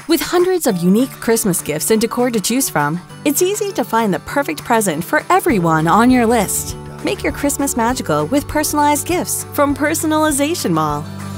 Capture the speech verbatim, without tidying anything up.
With hundreds of unique Christmas gifts and decor to choose from, it's easy to find the perfect present for everyone on your list. Make your Christmas magical with personalized gifts from Personalization Mall.